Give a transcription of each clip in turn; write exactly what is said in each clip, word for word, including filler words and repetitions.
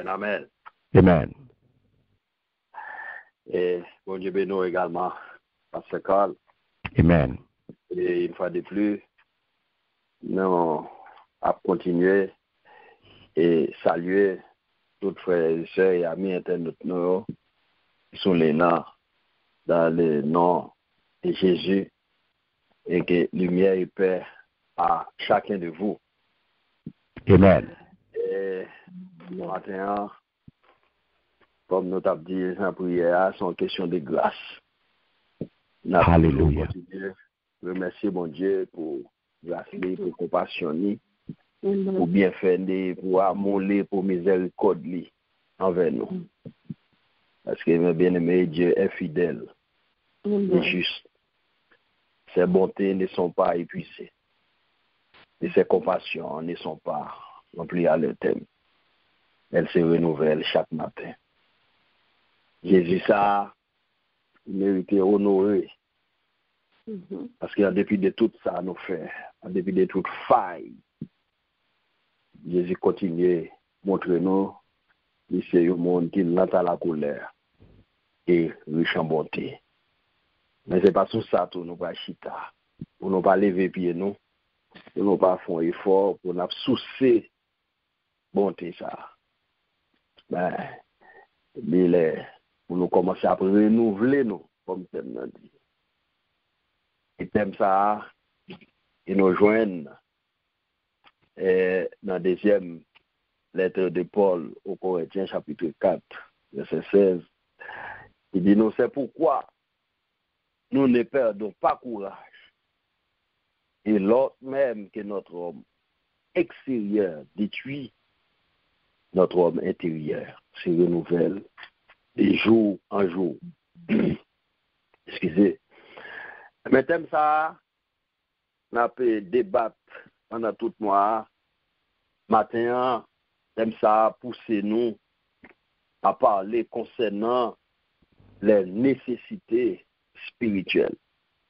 Amen, amen. Amen. Et bon Dieu bénisse également, Pasteur Carl. Amen. Et une fois de plus, nous avons continué et saluer tous les frères et sœurs et amis internautes nous qui sont les noms dans le nom de Jésus et que lumière et paix à chacun de vous. Amen. Et maintenant, comme nous avons dit en prière, c'est une question de grâce. Alléluia. Remercier mon Dieu pour grâce, pour compassion, pour bien faire, pour amour, pour miséricorde envers nous. Parce que mes bien-aimés, Dieu est fidèle et juste. Ses bontés ne sont pas épuisées. Et ses compassions ne sont pas remplies à leur thème. Elles se renouvellent chaque matin. Jésus, ça, il méritait honoré. Mm-hmm. Parce qu'en dépit de tout ça, nous fait, en dépit de toute faille, Jésus continue à montrer nous, il c'est un monde qui lente à la colère et riche en bonté. Mais ce n'est pas sous ça que nous pas chita, pour nous pas lever pied nous, pour nous pas faire un effort, pour nous soucier bonté ça. Ben, il est, pour nous commencer à renouveler nous, comme thème nous dit. Et thème ça, il nous joignent dans la deuxième lettre de Paul aux Corinthiens, chapitre quatre, verset seize. Il dit, nous, c'est pourquoi nous ne perdons pas courage. Et l'autre même que notre homme extérieur détruit, notre homme intérieur se renouvelle de jour en jour. Excusez. Mais thème ça, on a pu débattre pendant tout le mois. Matin, thème ça pousser nous à parler concernant les nécessités spirituelles.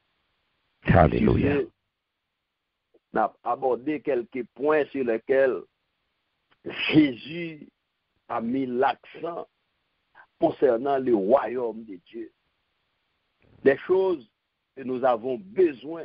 Alléluia. On a abordé quelques points sur lesquels Jésus a mis l'accent concernant le royaume de Dieu. Des choses que nous avons besoin.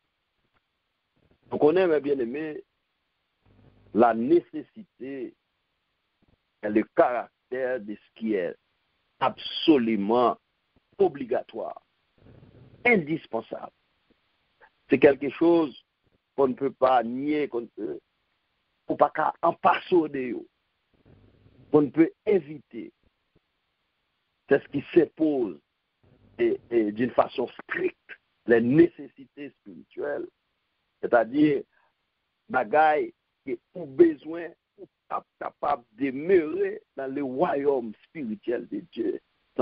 Vous connaissez, mes bien-aimés, la nécessité et le caractère de ce qui est absolument obligatoire, indispensable. C'est quelque chose qu'on ne peut pas nier, qu'on ne peut pas en passer, qu'on ne peut éviter. C'est ce qui s'impose et, et d'une façon stricte, les nécessités spirituelles, c'est-à-dire bagaille qui ont besoin, capable de demeurer dans le royaume spirituel de Dieu.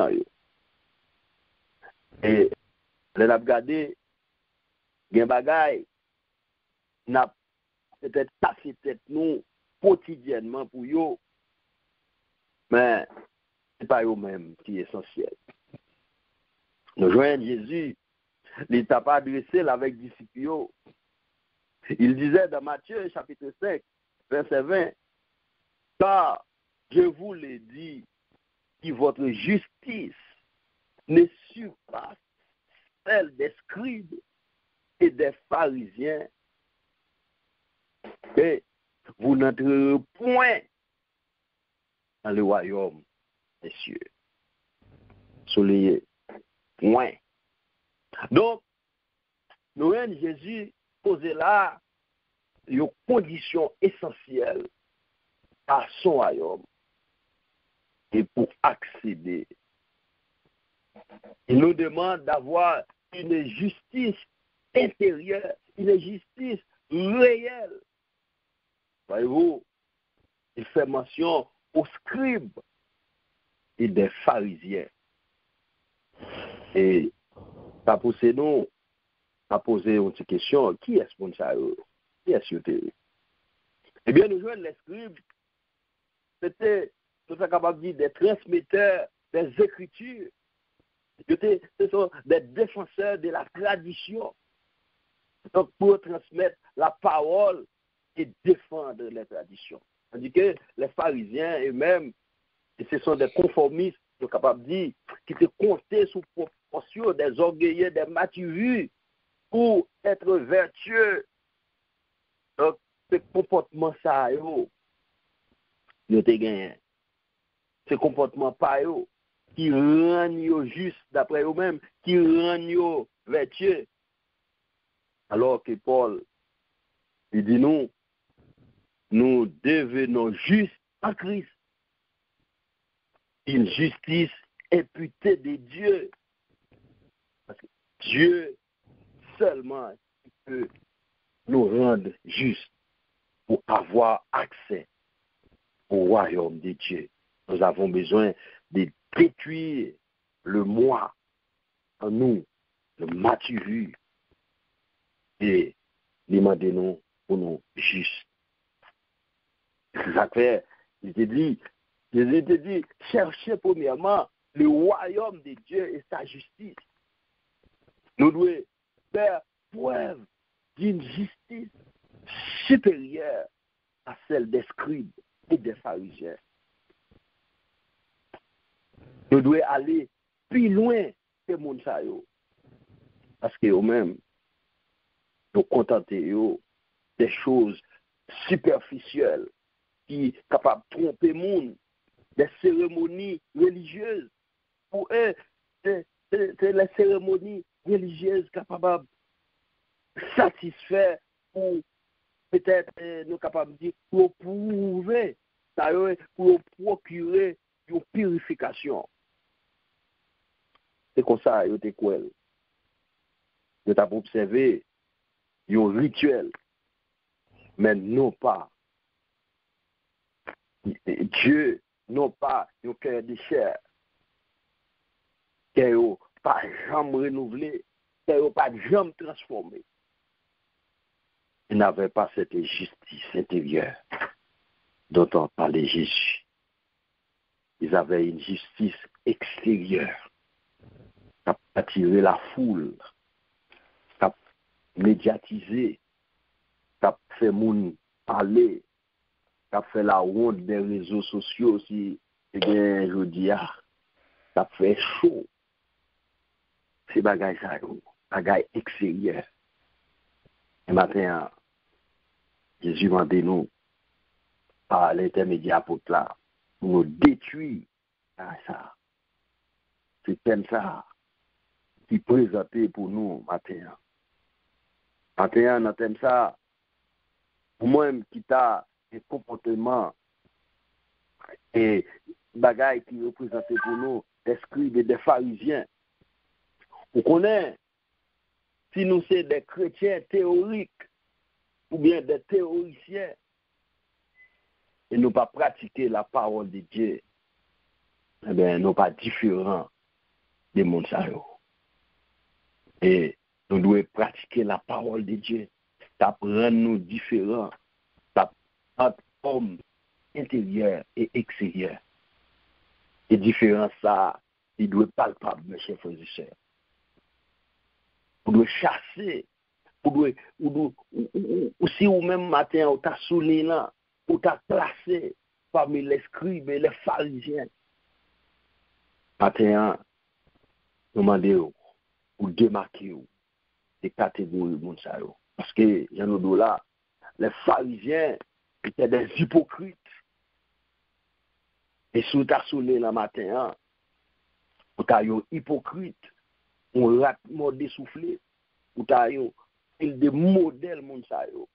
Et les n'a regardé, gen bagaille n'a peut-être cassé tête nous quotidiennement pour yo, mais c'est pas eux même qui est essentiel. Nous joignons Jésus, il t'a pas adressé avec disciples. Il disait dans Matthieu chapitre cinq, verset vingt, car je vous l'ai dit, que votre justice ne surpasse celle des scribes et des pharisiens, et vous n'entrerez point dans le royaume des cieux. Soulignez, point. Donc, nous avons Jésus posé là une condition essentielle à son royaume et pour accéder. Il nous demande d'avoir une justice intérieure, une justice réelle. Voyez-vous, il fait mention aux scribes et des pharisiens. Et ça pousse nous à poser une petite question, qui est ce monde ça? Qui est ce que Eh bien, nous jouons les scribes, c'était, nous sommes capables de dire, des transmetteurs des Écritures. Ce sont des défenseurs de la tradition. Donc, pour transmettre la parole et défendre les traditions. Tandis que les pharisiens eux-mêmes, Et ce sont des conformistes, je suis capable de dire, qui te comptent sous proportion des orgueilleux, des maturus, pour être vertueux. Donc, ce comportement ça, yo, yo te gagné. Ce comportement pas yo, qui rend yo juste d'après eux-mêmes, qui rend yo vertueux. Alors que Paul, il dit nous, nous devenons justes en Christ. Une justice imputée de Dieu. Parce que Dieu seulement peut nous rendre justes pour avoir accès au royaume de Dieu. Nous avons besoin de détruire le moi en nous, le maturu, et demander nous pour nous justes. C'est ça que fait, il te dit, Jésus te dit, cherchez premièrement le royaume de Dieu et sa justice. Nous devons faire preuve d'une justice supérieure à celle des scribes et des pharisiens. Nous devons aller plus loin que les gens. Parce que eux-mêmes, nous contenter des choses superficielles qui sont capables de tromper le monde, des cérémonies religieuses. Pour eux, c'est les cérémonies religieuses capables de satisfaire ou peut-être euh, nous capables de dire pour prouver, pour procurer une purification. C'est comme ça, vous êtes quoi? Vous avez observé un rituel, mais non pas. Dieu, non pas un cœur de chair, qui n'est pas jamais renouvelé, qui n'est pas jamais transformé. Ils n'avaient pas cette justice intérieure dont on parlait Jésus. Ils avaient une justice extérieure qui a attiré la foule, qui a médiatisé, qui a fait moun parler, qui a fait la honte des réseaux sociaux si, eh bien, je dis, qui a fait chaud. C'est bagay ça, bagay extérieur. Et maintenant, Jésus m'a dit nous, par l'intermédiaire apôtre là, pour nous détruire ça. C'est comme ça qui présenté pour nous maintenant. Maintenant, dans thème ça, pour moi-même qui t'a un comportement et bagaille qui représenté pour nous des scribes et des pharisiens. On connaît, si nous sommes des chrétiens théoriques ou bien des théoriciens, et nous pas pratiquer la parole de Dieu, eh bien, nous pas différents des mondes. Et nous devons pratiquer la parole de Dieu. Ça rend nous différents. Ça entre hommes intérieurs et extérieurs. Et différence ça, il doit pas palpable, mes chers frères et sœurs. Vous devez chasser. Vous devez, ou, ou, ou, ou si vous même matin, vous avez souligné là, vous avez placé parmi les scribes et les pharisiens. Matin, vous demandez, vous démarquez des catégories de monde. Parce que, il y a nous là, les pharisiens étaient des hypocrites. Et si vous avez souligné là matin, vous avez un hypocrite, on rate mode dessoufflé, vous avez il des modèles monde ça yo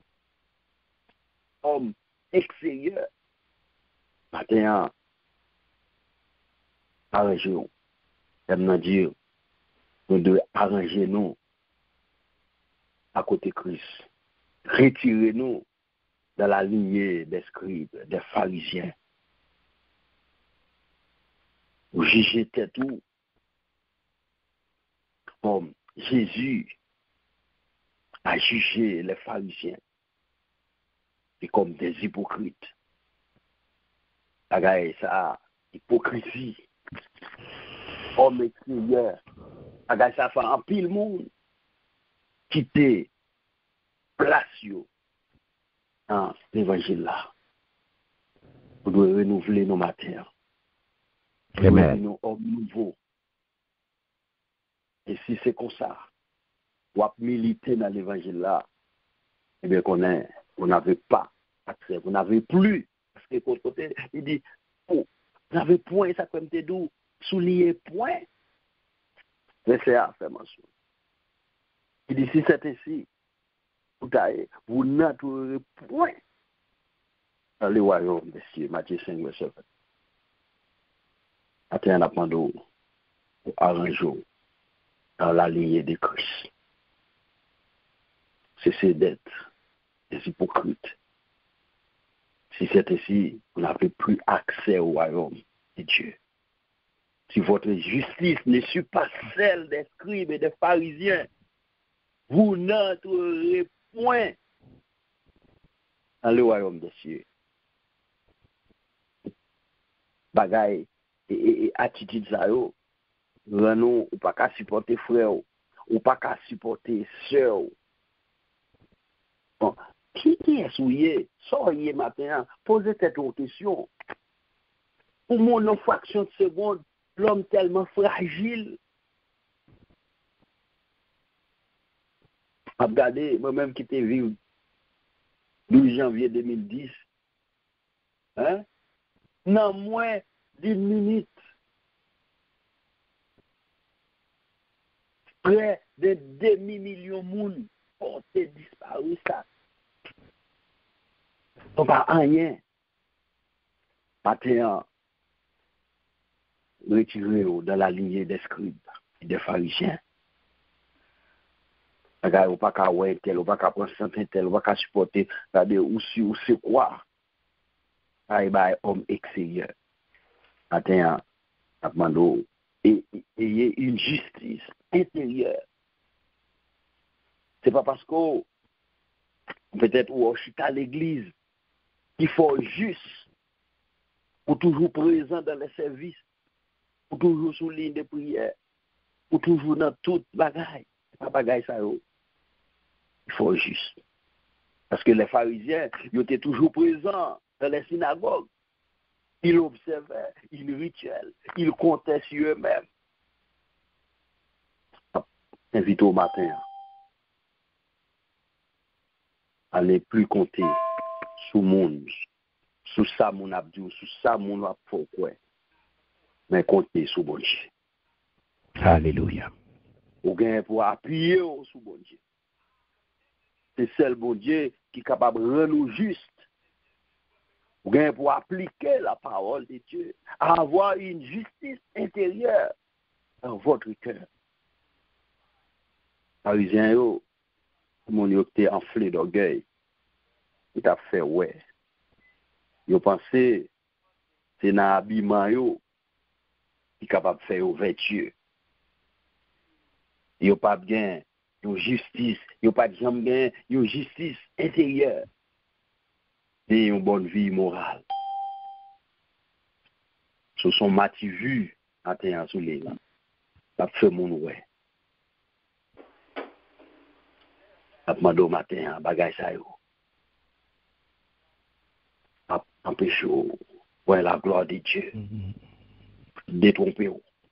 homme extérieur matin arranger nous aime dire nous devons arranger nous à côté Christ, retirer nous dans la lignée des scribes, des pharisiens, ou juger tout comme Jésus a jugé les pharisiens et comme des hypocrites. Agaye ça, hypocrisie, homme extérieur. Agaye ça fait un pile monde qui te place dans l'évangile là. Vous devez renouveler nos matins. Amen. Nous sommes nouveau. Et si c'est comme ça, ou à militer dans l'évangile là, eh bien qu'on est, on n'avait pas accès, on n'avait plus. Parce que côté, il dit, oh, vous n'avez point, ça comme t'es doux, souligner point. Mais c'est à faire mention. Il dit, si c'est ainsi, vous n'entourez point dans le royaume des cieux. Matthieu cinq, verset vingt. Attends, on apprend d'eau, pour arranger dans la lignée de Christ. C'est ces dettes, des hypocrites. Si c'est ainsi, vous n'avez plus accès au royaume de Dieu. Si votre justice ne suit pas celle des scribes et des pharisiens, vous n'entrerez point dans le royaume des cieux. Bagaille et, et, et attitude ça yo, nous ou pas qu'à supporter frère ou pas qu'à supporter sœur. Bon, qui est souillé, soyez matin, posez cette question. Pour mon en fraction de seconde, l'homme tellement fragile. Regardez, moi-même qui étais vivre douze janvier deux mille dix, hein, non moins d'une minute, près de demi-million de monde ont disparu ça. Donc, pas rien. Matin, retiré dans la lignée des scribes et des pharisiens. Regardez, on ne peut pas avoir tel, on ne peut pas prendre certains tel, on ne peut pas supporter, regardez, ou c'est quoi? Aïe, bah, homme extérieur. Matin, on demande, ayez une justice intérieure. C'est pas parce que peut-être ou je suis à l'église qu'il faut juste ou toujours présent dans les services, ou toujours sous ligne de prière, ou toujours dans toute bagaille. C'est pas bagaille ça. Il faut juste. Parce que les pharisiens, ils étaient toujours présents dans les synagogues. Ils observaient, ils rituels, ils comptaient sur eux-mêmes. Invite au matin à ne plus compter sur le monde, sur ça mon abdou, sur ça mon pourquoi, mais compter sur bon Dieu. Alléluia. Ou gain pour appuyer sur bon Dieu. C'est seul bon Dieu qui est capable de rendre nous juste. Ou gain pour appliquer la parole de Dieu, avoir une justice intérieure dans votre cœur. Parisien yo, mon yo était enflé d'orgueil. Il a fait ouais. Yo pensé c'est dans l'habillement yo qui est capable de faire vertueux. Yo pas bien, yo justice, yo pas jamais bien, yo justice intérieure. Et une bonne vie morale. Ce sont mati vu à terre sous les là. Ça fait mon ouais. A demandé au matin, bagay sa yo. A empêché, ouais, la gloire de Dieu. Mm-hmm. Détromper.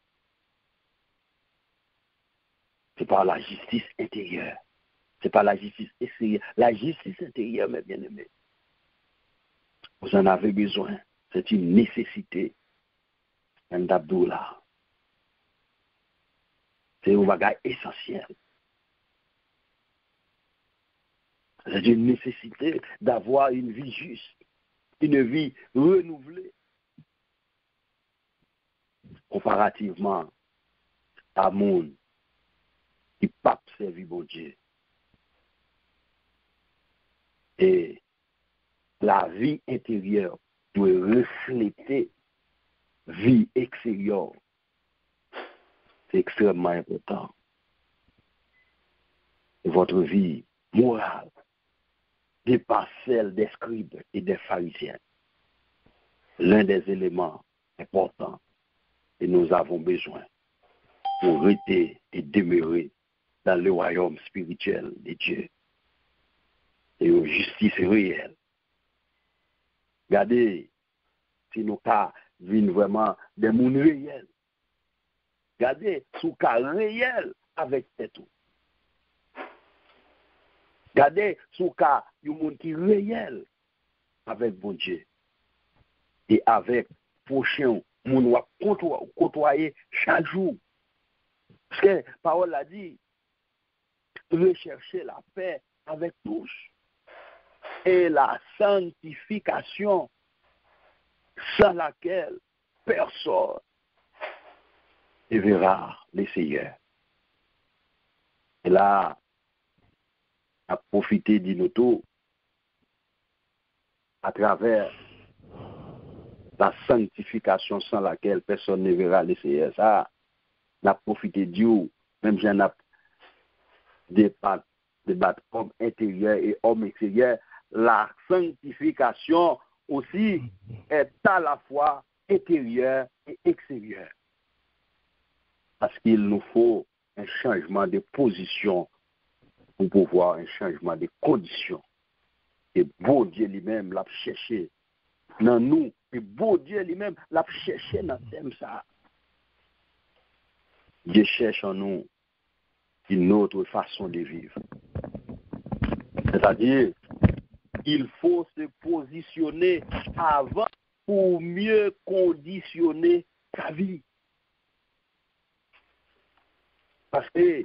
C'est pas la justice intérieure. C'est pas la justice extérieure. La justice intérieure, mes bien-aimés. Vous en avez besoin. C'est une nécessité. Un d'Abdoula. C'est un bagage essentiel. C'est une nécessité d'avoir une vie juste, une vie renouvelée. Comparativement à monde qui n'a pas servi bon Dieu. Et la vie intérieure doit refléter la vie extérieure. C'est extrêmement important. Et votre vie morale dépasse celle des scribes et des pharisiens. L'un des éléments importants et nous avons besoin pour rester et demeurer dans le royaume spirituel de Dieu et une justice réelle. Regardez, si nous avons viennent vraiment des mondes réels. Regardez, sous cas réel avec tout. Regardez, sous cas, il y a un monde qui est réel avec bon Dieu. Et avec prochain, mon va côtoyer chaque jour. Parce que la parole a dit, rechercher la paix avec tous et la sanctification sans laquelle personne ne verra les Seigneurs. Et là, à profiter d'Inoto à travers la sanctification sans laquelle personne ne verra les Seigneurs. Ça, n'a profité de Dieu, même si on a débat, débat homme intérieur et homme extérieur, la sanctification aussi est à la fois intérieure et extérieure. Parce qu'il nous faut un changement de position pour pouvoir un changement de conditions. Et beau Dieu lui-même l'a cherché dans nous. Et beau Dieu lui-même l'a cherché dans le thème ça. Dieu cherche en nous une autre façon de vivre. C'est-à-dire, il faut se positionner avant pour mieux conditionner sa vie. Parce que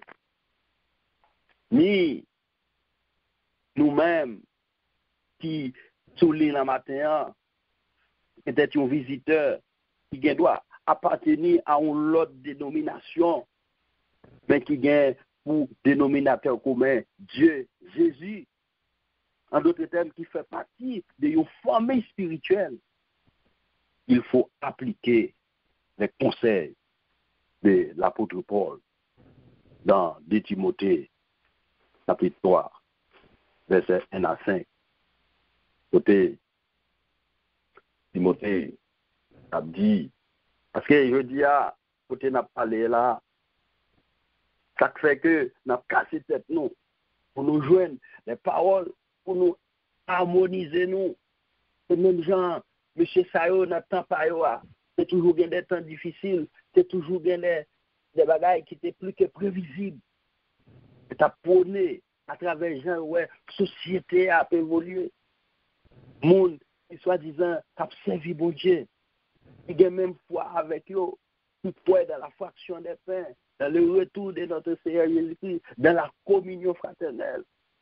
ni nous-mêmes qui soulignent le matin, peut-être un visiteur qui doit appartenir à une autre dénomination, mais qui a pour dénominateur commun Dieu, Jésus, en d'autres termes, qui fait partie d'une famille spirituelle. Il faut appliquer les conseils de l'apôtre Paul dans deux Timothée, chapitre trois, versets un à cinq. Côté Timothée a dit, parce que je dis, à côté n'a parlé là, ça fait que n'a cassé tête nous, pour nous joindre les paroles, pour nous harmoniser nous. Et même gens, M. Sayo n'a temps pas yo, c'est toujours bien des temps difficiles, c'est toujours bien des, des bagailles qui étaient plus que prévisibles. C'est à prôner à travers gens, ouais, société a évolué. Monde, soi-disant, a servi bon Dieu. Il y a même foi avec eux, qui croient dans la fraction des pains, dans le retour de notre Seigneur Jésus-Christ, dans la communion fraternelle.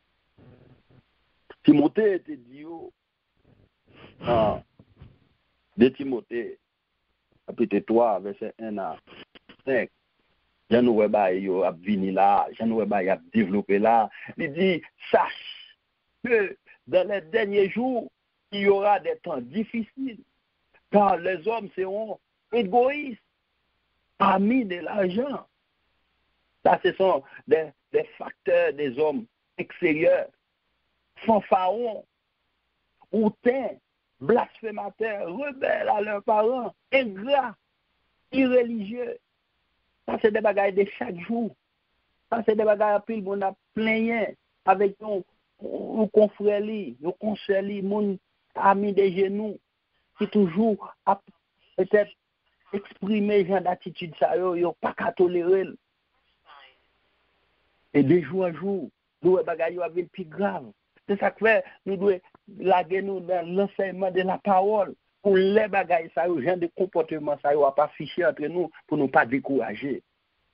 Timothée était dit, ah, de Timothée, chapitre trois, verset un à cinq, je ne vois pas qu'il a venu là, je ne vois pas qu'il a développé là. Il dit, sache que dans les derniers jours, il y aura des temps difficiles, car les hommes seront égoïstes, amis de l'argent. Ça, ce sont des, des facteurs des hommes extérieurs, fanfarons, hautains, blasphémateurs, rebelles à leurs parents, ingrats, irréligieux. Ça, c'est des bagailles de chaque jour. Ça, c'est des bagailles à pile, on a plein avec nos, nos confrères, nos conseils, nos amis des genoux, qui toujours a peut-être exprimé genre d'attitude, ça, ils n'ont pas qu'à tolérer. Et de jour en jour, nous, les bagailles sont plus graves. C'est ça que fait, nous devons laguer nous dans l'enseignement de la parole. Pour les bagailles, ça, les gens de comportement, ça, ne va pas afficher entre nous pour ne pas décourager.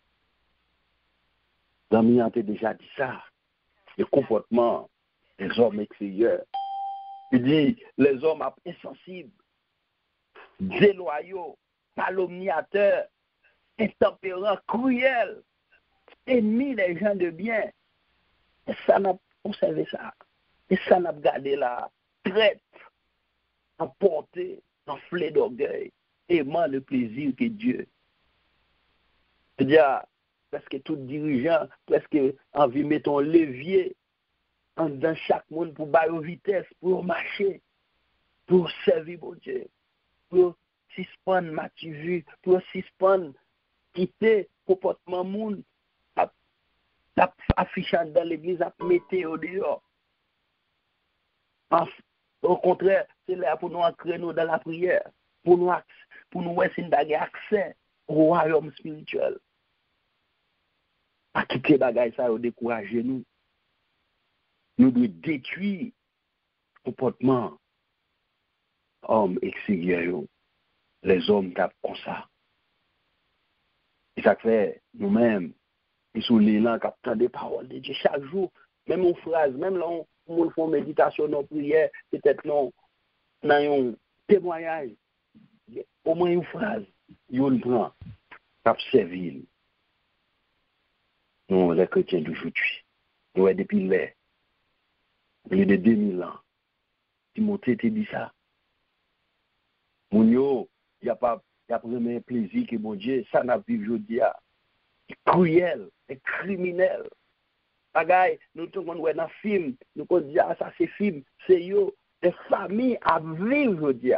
L'ami a déjà dit ça. Le comportement des hommes extérieurs. Il dit, les hommes insensibles, déloyaux, calomniateurs, intempérants, cruels, ennemis des gens de bien. Et ça n'a pas conservé ça. Et ça n'a pas gardé la traite, emporté, enflé d'orgueil, aimant le plaisir que Dieu. C'est-à-dire, presque tout dirigeant, presque envie de mettre un levier dans chaque monde pour bailler vitesse, pour marcher, pour servir mon Dieu, pour suspendre ma vue, pour suspendre, quitter comportement monde, affichant dans l'église, à mettre au dehors. Au contraire, c'est là pour nous ancrer nous dans la prière, pour nous pour nous avoir accès au royaume spirituel. À quitter bagay ça, décourager nous. Nous devons détruire le comportement hommes extérieurs, les hommes tapent comme ça. Et ça fait nous-mêmes, ils sont là, captant des paroles de Dieu chaque jour, même une phrase, même là, on fait une méditation, une prière, peut-être non, dans un témoignage, au moins une phrase, on prend, cap servir. Nous, les chrétiens d'aujourd'hui, nous, depuis les, plus de deux mille ans, Timothée te dit ça. Moun yo, il n'y a pas de plaisir que mon Dieu, ça n'a vu aujourd'hui. C'est cruel, c'est criminel. Bagay, nous tout le monde dans le film, nous pouvons dire, ah, ça c'est film, c'est yo, des familles à vivre aujourd'hui.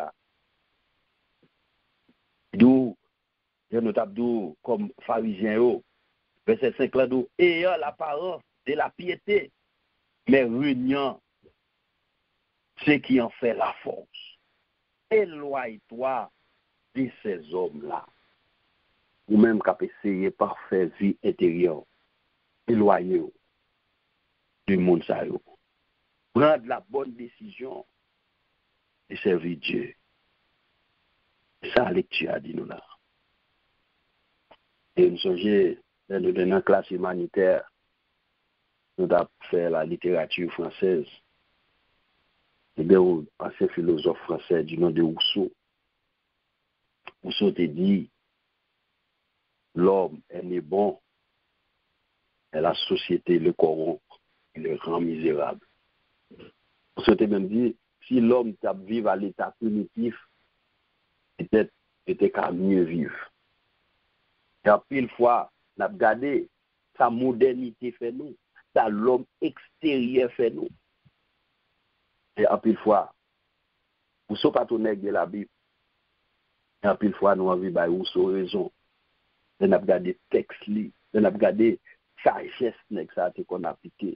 D'où, je nous tape d'où, comme pharisiens, yo, verset cinq là, d'où, ayant l'apparence de la piété, mais réuniant ce qui en fait la force. Éloigne-toi de ces hommes-là. Ou même qu'à essayer par faire vie intérieure. Éloignez-vous du monde ça. Prendre la bonne décision de servir Dieu. Ça, la lecture a dit nous là. Et nous sommes dans une classe humanitaire, nous avons fait la littérature française. Et bien, un ancien philosophe français du nom de Rousseau. Rousseau te dit, l'homme est né bon, et la société le corrompt, il le rend misérable. Rousseau te même dit, si l'homme vit à l'état primitif, peut-être était qu'à mieux vivre. Et à pile fois, on a regardé sa modernité fait nous, ça l'homme extérieur fait nous. Et à pile fois, Rousseau pas tourner de la Bible. Et à pile fois, nous avons vu Rousseau raison. On a regardé texte, on a regardé sagesse qu'on a appliqué.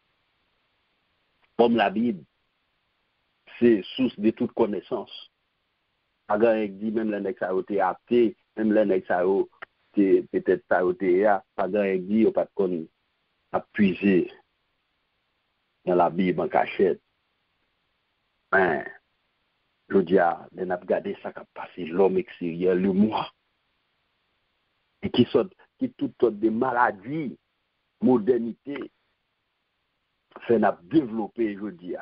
Comme la Bible, c'est source de toute connaissance. Agan dit même les nèg ça été acté, même les nèg ça peut-être ça été ya, agan dit pas qu'on a puisé dans la Bible en cachette. Ben, je dis, on a regardé ça qui a passé, l'homme extérieur, le moi, et qui sont qui toutes sortes de maladies, modernité, fait n'a développé, je dis.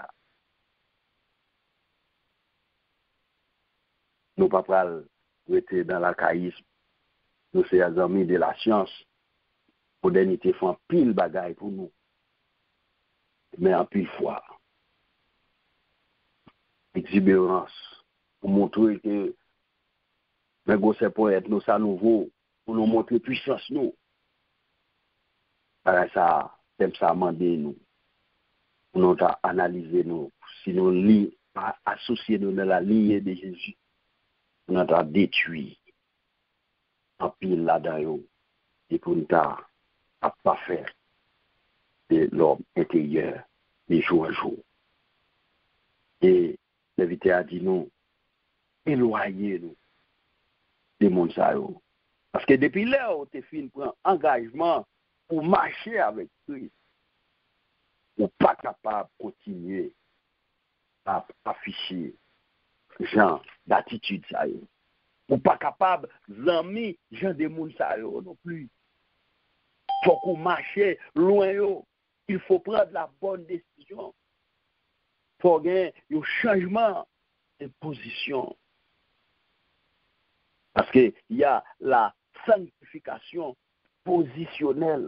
Nous ne pouvons pas être dans l'archaïsme, nous sommes amis de la science, modernité fait un pile bagaille pour nous, mais en pile fois. Exubérance, pour montrer que les gros poètes, nous, ça nouveau, pour nous montrer puissance, nous. Alors ça, c'est ça, demander nous. Pour nous analyser nous. Si nous li, associer nous dans la ligne de Jésus, nous avons détruit en pile là-dedans, et pour nous pas faire de l'homme intérieur, de jour à jour. Et l'invité a dit nous, éloignez-nous des mondes. Parce que depuis là, on te fait un engagement pour marcher avec Christ. On n'est pas capable de continuer à afficher ce genre d'attitude. On n'est pas capable d'amis gens des mondes non plus. Il faut qu'on marche loin. Il faut prendre la bonne décision. Il faut gagner un changement de position. Parce qu'il y a la sanctification positionnelle.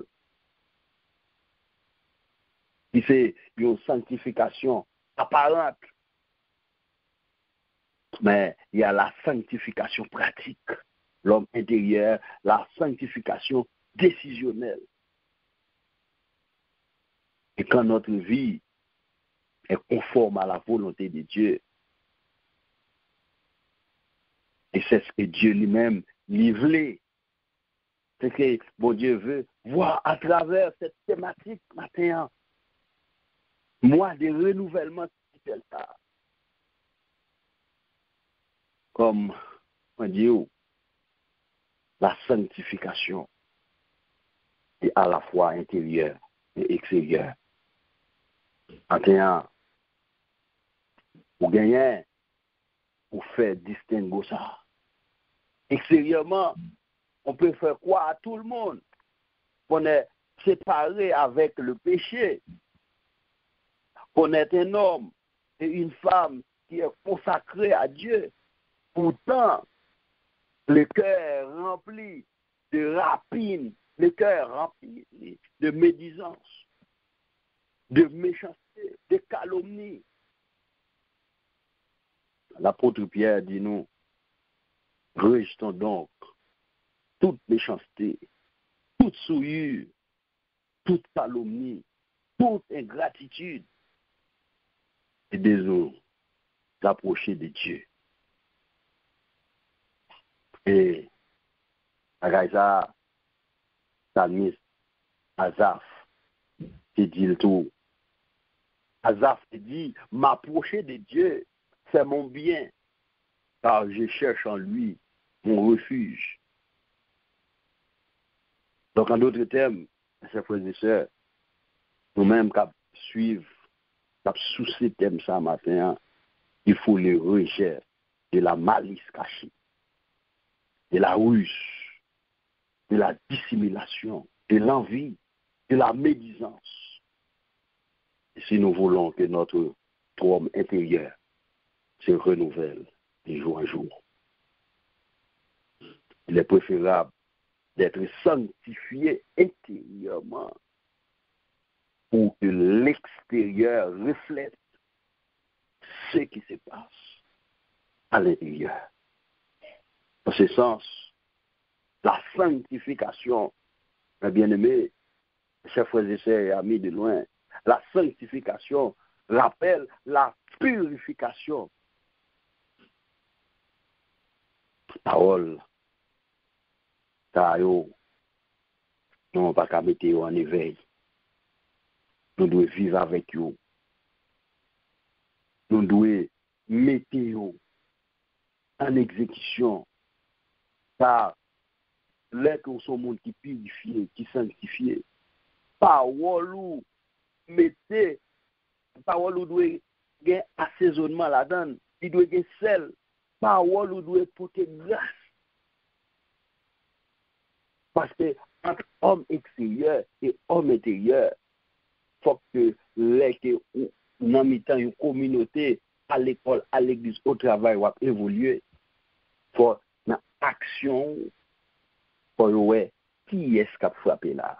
Et c'est une sanctification apparente. Mais il y a la sanctification pratique. L'homme intérieur, la sanctification décisionnelle. Et quand notre vie est conforme à la volonté de Dieu, et c'est ce que Dieu lui-même livré. C'est ce que bon Dieu veut voir à travers cette thématique matin. Moi, des renouvellements spirituels. Comme on dit, la sanctification est à la fois intérieure et extérieure. En ayant, pour gagner, pour faire distinguer ça. Extérieurement, on peut faire croire à tout le monde qu'on est séparé avec le péché, qu'on est un homme et une femme qui est consacré à Dieu. Pourtant, le cœur rempli de rapine, le cœur rempli de médisance, de méchanceté, de calomnie. L'apôtre Pierre dit nous, rejetons donc toute méchanceté, toute souillure, toute calomnie, toute ingratitude, et désormais d'approcher de Dieu. Et à ça, Salmis, Azaf, qui dit le tout. Azaf dit, m'approcher de Dieu, c'est mon bien, car je cherche en lui mon refuge. Donc, en d'autres termes, chers frères et sœurs, nous-mêmes qui suivons, qui sous ces thèmes ça matin, il faut les rejeter de la malice cachée, de la ruse, de la dissimulation, de l'envie, de la médisance. Et si nous voulons que notre homme intérieur se renouvelle de jour en jour, il est préférable d'être sanctifié intérieurement pour que l'extérieur reflète ce qui se passe à l'intérieur. En ce sens, la sanctification, mes bien-aimés, chers frères et sœurs et amis de loin, la sanctification rappelle la purification. Parole, car nous n'avons pas qu'à mettre en éveil. Nous devons vivre avec eux. Nous devons mettre eux en exécution. Car l'être sont monde qui purifie, qui sanctifie. Parole ou mettez, parole ou doit gagner assaisonnement là-dedans. Il doit gagner sel. Parole ou doit porter grâce. Parce que entre homme extérieur et homme intérieur, il faut que les que dans mi-temps une communauté à l'école, à l'église, au travail, ou évoluer. Il faut dans action pour voir qui est-ce qui a frappé là.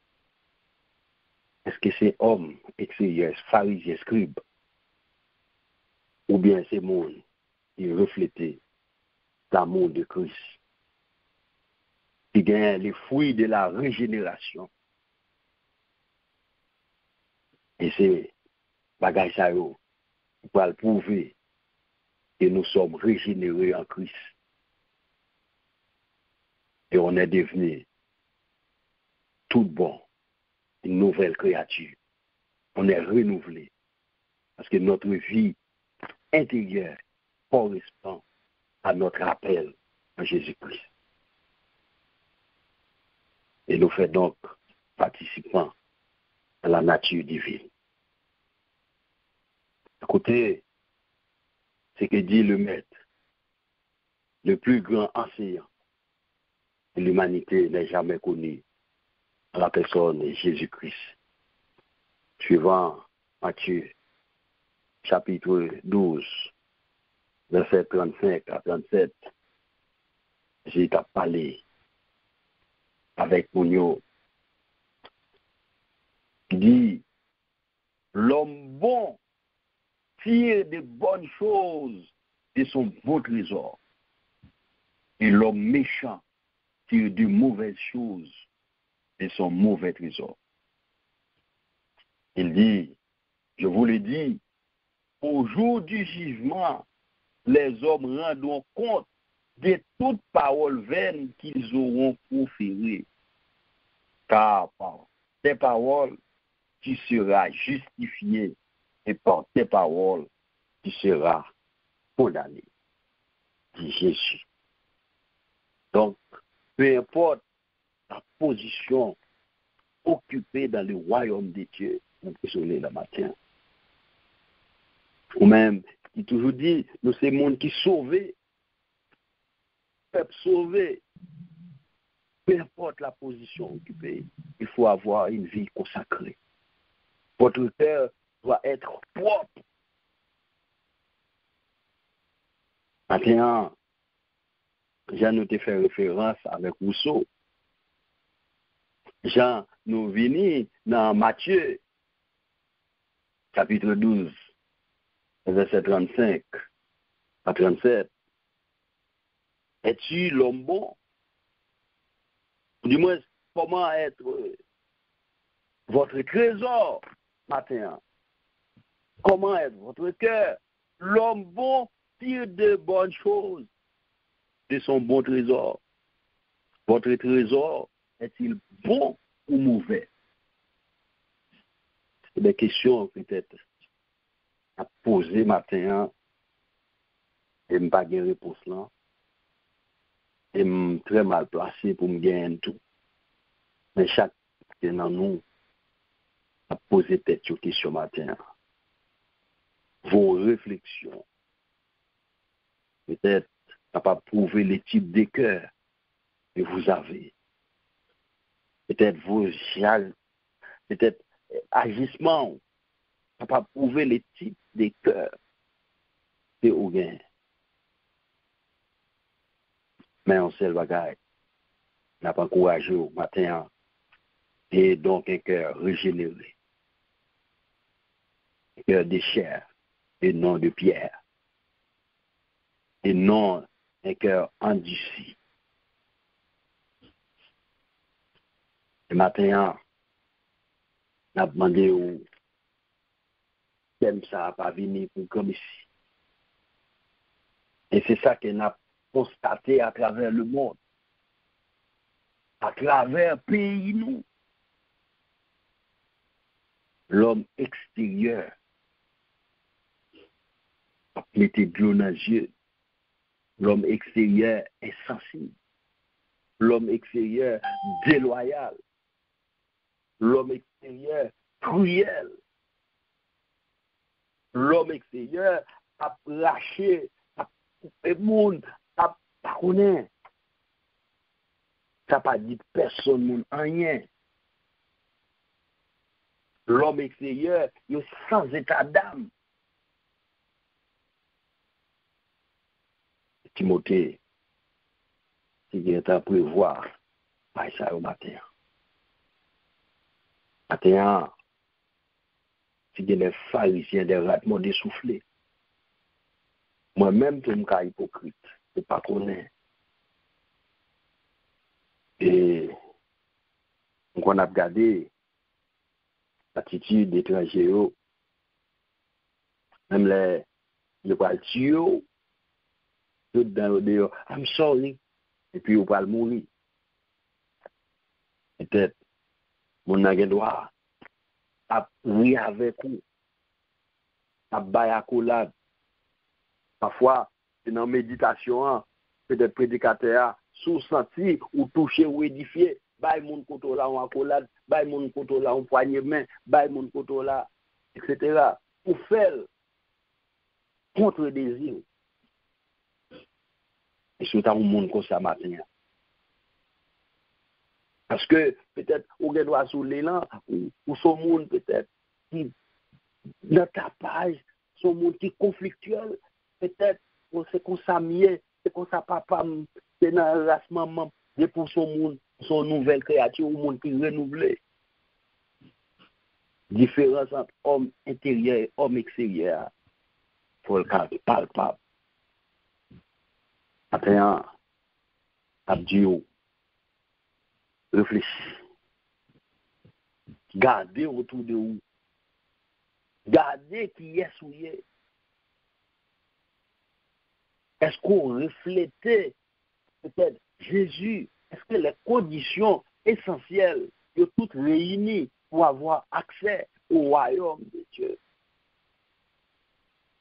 Est-ce que c'est homme extérieur, pharisien, scribe, ou bien c'est monde qui reflète l'amour de Christ, qui gagne les fruits de la régénération. Et c'est bagay sa yo pour le prouver que nous sommes régénérés en Christ. Et on est devenu tout bon, une nouvelle créature. On est renouvelé. Parce que notre vie intérieure correspond à notre appel en Jésus-Christ. Et nous faisons donc participants à la nature divine. Écoutez ce que dit le Maître, le plus grand enseignant que l'humanité n'ait jamais connu, à la personne de Jésus-Christ. Suivant Matthieu, chapitre douze, verset trente-cinq à trente-sept, j'ai parlé avec Mounio, qui dit, l'homme bon tire de bonnes choses de son beau trésor, et l'homme méchant tire de mauvaises choses de son mauvais trésor. Il dit, je vous le dis, au jour du jugement, les hommes rendront compte de toute parole vaine qu'ils auront proférée. Car par tes paroles, tu seras justifié, et par tes paroles, tu seras condamné, dit Jésus. Donc, peu importe la position occupée dans le royaume de Dieu, on peut se lever le matin. Ou même, il toujours dit, nous c'est le monde qui sauvé, peuple sauvé. Peu importe la position occupée, il faut avoir une vie consacrée. Votre cœur doit être propre. Maintenant, Jean nous a fait référence avec Rousseau. Jean nous venu dans Matthieu, chapitre douze, verset trente-cinq à trente-sept. Es-tu l'homme bon? Du moins, comment être votre trésor matin? Comment être votre cœur? L'homme bon tire de bonnes choses de son bon trésor. Votre trésor est-il bon ou mauvais? C'est des questions peut-être à poser matin et je n'ai pas de réponse là. Et je suis très mal placé pour me gagner tout. Mais chaque dans nous a posé tête sur question matin. Vos réflexions, peut-être, n'a pas prouvé les types de cœurs que vous avez. Peut-être vos peut-être agissements n'a pas prouvé les types de cœurs que vous gagnez. Mais on sait le bagage. N'a pas encouragé au matin. Et donc un cœur régénéré. Un cœur de chair et non de pierre. Et non un cœur endurci. Le matin, on a demandé où même ça n'a pas venu pour comme ici. Et c'est ça qu'on a constaté à travers le monde. À travers le pays, nous. L'homme extérieur a été bleu dans les yeux. L'homme extérieur est sensible. L'homme extérieur déloyal. L'homme extérieur cruel. L'homme extérieur a lâché, a coupé le monde, a pas connaît. Ça n'a pas dit personne, monde, rien. L'homme extérieur, il est sans état d'âme. Timothée, il est à prévoir, pas ça au matin. Matin, si il y a des pharisiens, des ratements dessoufflés. Moi-même, je suis un hypocrite, je ne pas connaître. Et on a regardé l'attitude des étrangers, même les les voitures, tout dans le dehors, I'm sorry, et puis on va mourir. Peut-être, mon n'a droit à rire avec vous, à bailler à collade. Parfois, c'est dans la méditation, peut-être prédicateur, sous senti ou toucher ou édifier, baille mon koto là en accolade, baille mon koto là en poignée main, baille mon koto là, et cetera. Pour faire contre le désir. Et surtout, un monde comme ça matin. Parce que peut-être, on doit sous l'élan, ou, ou son monde peut-être, qui, dans ta page, son monde qui est conflictuel, peut-être, c'est comme ça mieux, c'est comme ça papa, c'est dans la race maman, et pour son monde, son nouvelle créature, ou monde qui est renouvelé. Différence entre homme intérieur et homme extérieur, pour le cas palpable. Après, Abdiou, réfléchis. Gardez autour de vous. Gardez qui est souillé. Est-ce qu'on reflétait peut-être Jésus? Est-ce que les conditions essentielles sont toutes réunies pour avoir accès au royaume de Dieu?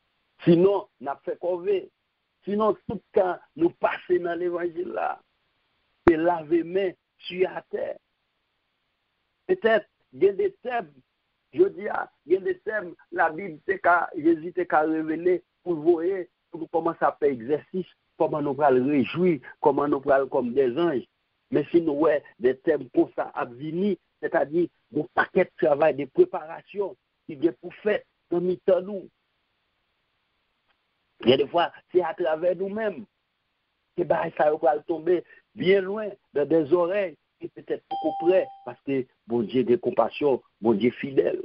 Sinon, on a fait quoi? Sinon, tout le temps, nous passons dans l'évangile là. et laver main sur la terre. Peut-être, il y a des thèmes, je dis, il y a des thèmes, la Bible, Jésus t'a révélé pour voir, pour nous commencer à faire exercice, comment nous allons le réjouir, comment nous allons comme des anges. Mais si nous avons des thèmes comme ça à venir, c'est-à-dire un paquet de travail, de préparation, qui vient pour faire dans le nous. Il y a des fois, c'est à travers nous-mêmes que ça va tomber bien loin dans des oreilles et peut-être beaucoup près parce que bon Dieu de compassion, bon Dieu fidèle.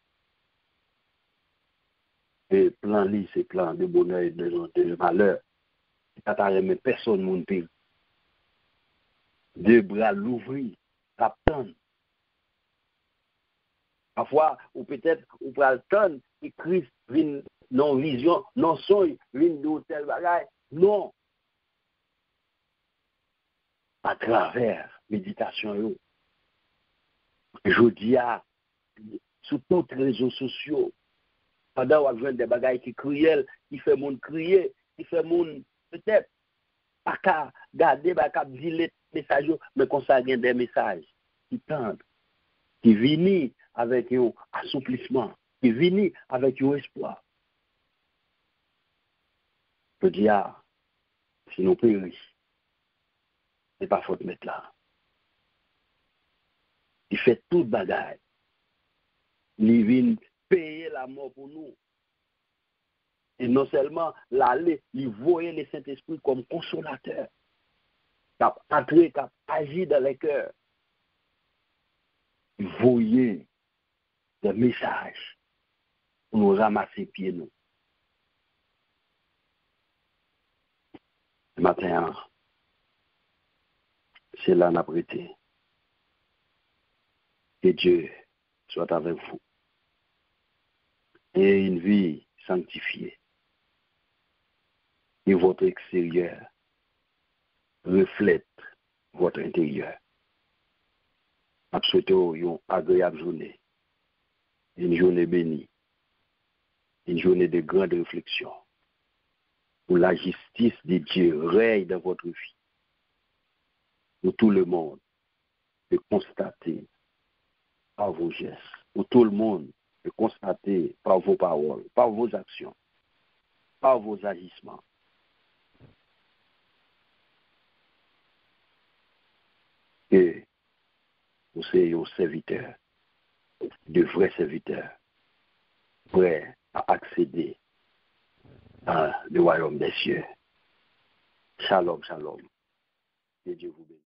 Et plan li, c'est plan de bonheur et de, de malheur. Ça t'a remis personne mon pire. Deux bras l'ouvrir, attendre. Parfois, ou peut-être, ou peut attendre que Christ vienne non vision, non son, vienne de tel bagage. Non. À travers méditation. Je dis à, sur tous les réseaux sociaux, pendant qu'on a des bagages qui crient, qui fait mon crier, qui fait mon peut-être pas qu'à garder, pas qu'à dire les messages, mais qu'on s'agit des messages qui tendent, qui viennent avec un assouplissement, qui viennent avec un espoir. Je dis à, si nous périssons, ce n'est pas faute de mettre là. Il fait tout bagaille. Il vient payer la mort pour nous. Et non seulement l'aller, il voyait le Saint-Esprit comme consolateur. Qui a entré, qui a agi dans les cœurs. Il voyait des messages pour nous ramasser pieds nous. Ce matin, c'est là qu'on a prêté. Que Dieu soit avec vous. Et une vie sanctifiée. Et votre extérieur reflète votre intérieur. Absolument une agréable journée. Une journée bénie. Une journée de grande réflexion. Où la justice de Dieu règne dans votre vie. Où tout le monde peut constater par vos gestes. Où tout le monde peut constater par vos paroles, par vos actions, par vos agissements. Que vous soyez un serviteur, de vrais serviteurs, prêts à accéder à le royaume des cieux. Shalom, shalom. Que Dieu vous bénisse.